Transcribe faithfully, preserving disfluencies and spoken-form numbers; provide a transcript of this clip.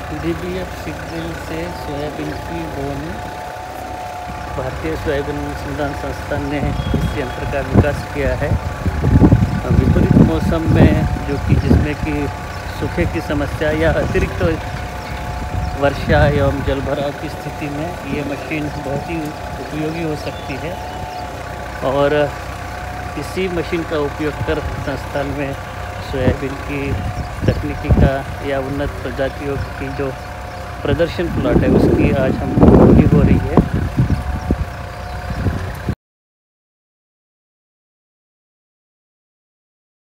D B F seed drill से soybean की बोनी। भारतीय सोयाबीन अनुसंधान संस्थान ने इस यंत्र का विकास किया है। विपरीत मौसम में जो कि जिसमें कि सूखे की समस्या या अतिरिक्त वर्षा एवं जलभराव की स्थिति में ये मशीन बहुत ही उपयोगी हो सकती है और इसी मशीन का उपयोग कर संस्थान में सोयाबीन की तकनीकी का या उन्नत प्रजातियों की जो प्रदर्शन प्लॉट है उसकी आज हम हो रही है।